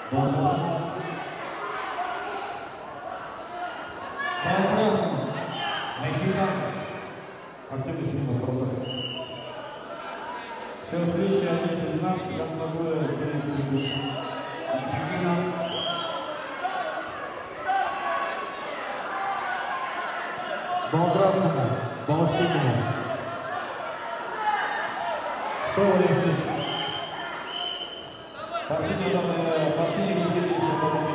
Активный сильный бросок. Все встречи 11-12, как собой бал красному, бал синему. Что у них встреча? Последний неделе есть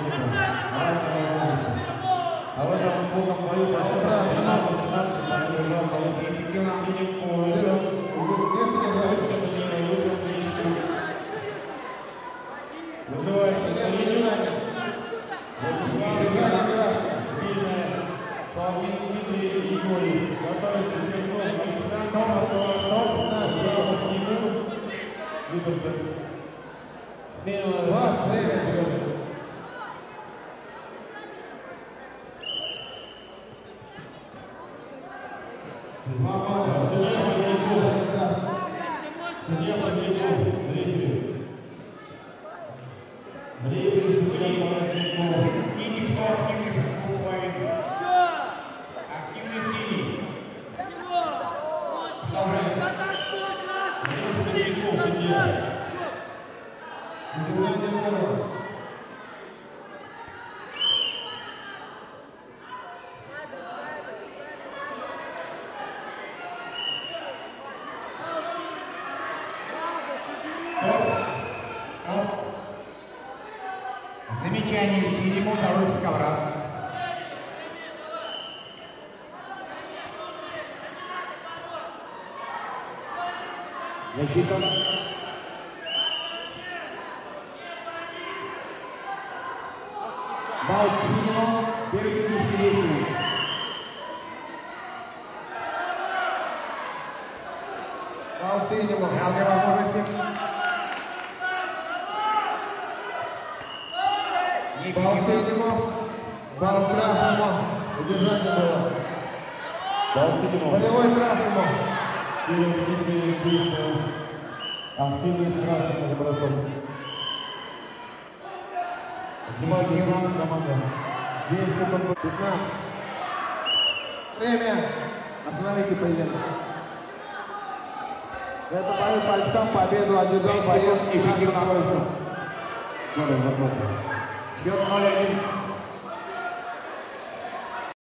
а в этом полном бою совсем 15-15 побежал боец с синим поясом. Вызывается Шалмин Дмитрий Егорьевич, готовится Чернов Александр, Выборцев. Смело. Вас, время. Судья победил зрителей. Зрители судья Борисенков. И никто активный половину. Активный финиш. Замечание синему за выход с ковра. Защита. Бал синему, первый десятилетний. Бал синему, равные возможности. Бал синему, бал красному. Удержание было. Бал синему. Болевой красному. Активность красного за бросок. Внимание, команда. 2 секунды. 15. Время. Остановите поединок. Это бою по очкам победу одержал боец и фигурный. Счет 0-1.